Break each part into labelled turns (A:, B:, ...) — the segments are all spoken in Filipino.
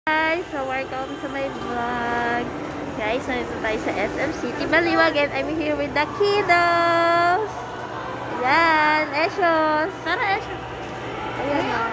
A: Guys, so welcome sa my vlog. Guys, nandito tayo sa SM City Baliwag and I'm here with the kiddos. Ayan, Eshos. Tara, Eshos. Ayan o.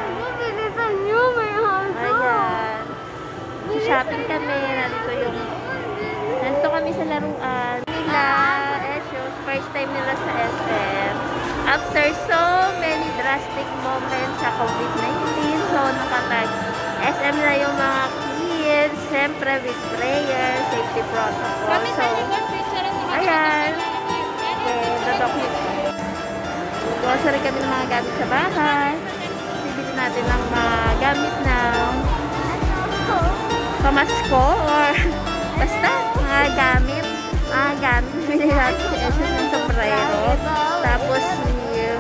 A: Ayan. Shopping kami. Nandito kami sa laruan nila. Eshos, first time nila sa SM. After so many drastic moments sa COVID-19, so nakatag SM na yung mga kids, siyempre with prayer, safety protocol. So, ayan. Okay, dodocument. Grocery kami ng mga gamit sa bahay. Bibili natin ng mga gamit ng pamasko or basta mga gamit. Bibili natin ng sombrero. Tapos si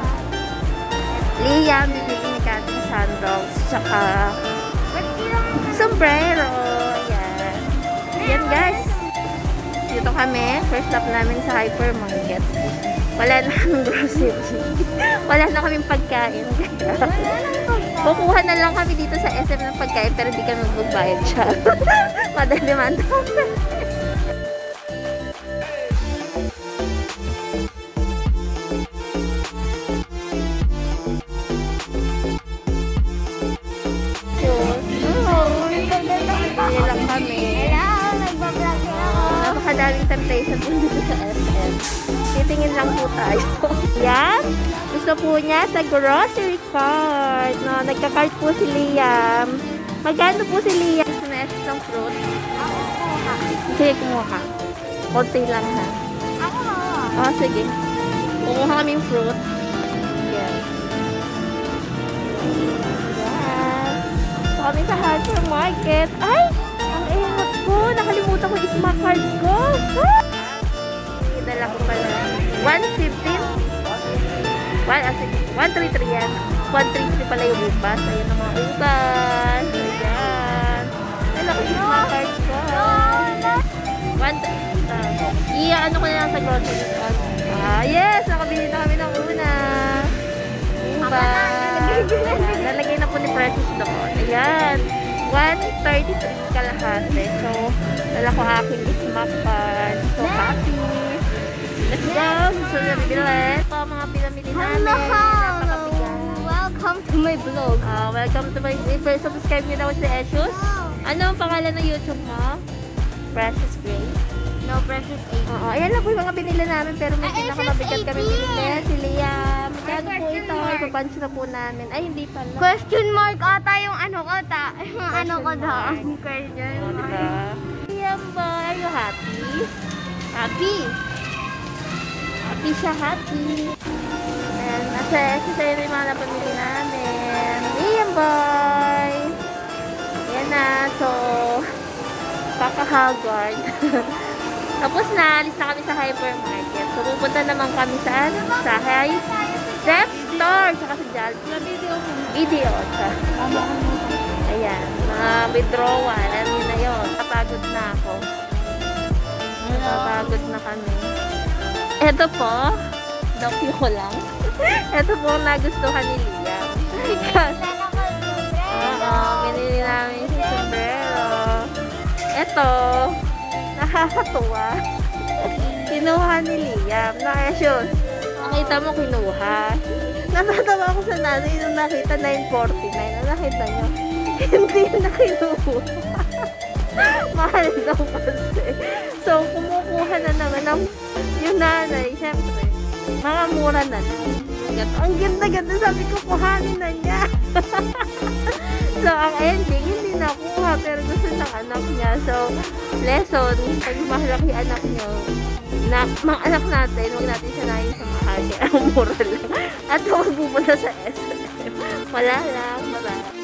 A: Liam, bibili ni Kating sandals, tsaka sombrero. Ayan. Ayan guys. Dito kami. First stop namin sa hypermarket. Wala na kaming grocery. Wala na kaming pagkain. Kukuha na lang kami dito sa SM ng pagkain pero di kami magbayad siya. Madaliman daw. Napakadaming temptation po dito sa SM. Titingin lang po tayo. Yan. Gusto po niya sa grocery cart. No, nagka-cart po si Liam. Magkano po si Liam? Gusto na essence ng fruit?
B: Ako kumuha.
A: Sige, kumuha. Konti lang ha.
B: Ako kumuha.
A: Oh, sige. Kumuha kaming fruit. Yan. Yan. So, kami sa hypermarket. Ay! Ang ehot ko. Nakalimutan ko yung smart card ko. Dala ko pala. 115? 133 yan. 133 pala yung ubas. Ayan ang mga ubas. Ayan. Dala ko yung smart card ko. Ano ko na lang sa grocery store. Yes! Nakabili na kami ng una. Ubas. Nalagay na po ni Precious doon. Ayan. 133 kalahati. So, dala ko aking smart card. So, happy. Let's go! So, nabili. Ito ang mga pinamili namin. Napakabigan.
B: Welcome to my vlog.
A: Welcome to my vlog. Subscribe nyo daw sa Eshos. Ano ang pangalan ng YouTube mo? Precious Gray.
B: No, Precious 8.
A: Ayan lang po yung mga binili namin. Pero may pinakamabigat kami binili. Si Liam. Magkano po ito? Ipapunch na po namin. Ay, hindi pala.
B: Question mark ata yung ano ko ta. Yung ano ko daw. Question mark.
A: Diba? Liam ba? Are you happy? Happy? Happy siya, happy. And nasa sa'yo na yung mga napamili namin. Liam boy! Yan na. So, Paka-Haggard. Tapos na, alis na kami sa hypermarket. So, pupunta naman kami sa Zep Store. Saka sa Jollibee. Video. Ayan. Mga withdrawal. Ano yun na yun. Napagod na ako. Napagod na kami. Ito po. Docu ko lang. Ito po ang nagustuhan ni Liam. Binili namin si sombrero. Ito. Nakakatuwa. Kinuha ni Liam. Eshos. Nakita mo kinuha. Natatawa ako sa nanay nung nakita 949. Nakita nyo? Hindi na kinuha. Mahal daw kasi. So, kumukuha na naman ng yung nanay. Siyempre, mga mura na lang. Ang ganda-ganda. Sabi ko, kuhanin na niya. So, ang ending, hindi nakuha. Pero gusto ng anak niya. So, lesson, pag mahalaki anak niyo, na mga anak natin, huwag natin sanayin sa mahal. Ang mura lang. At huwag pupunta sa SM. Wala lang. Wala.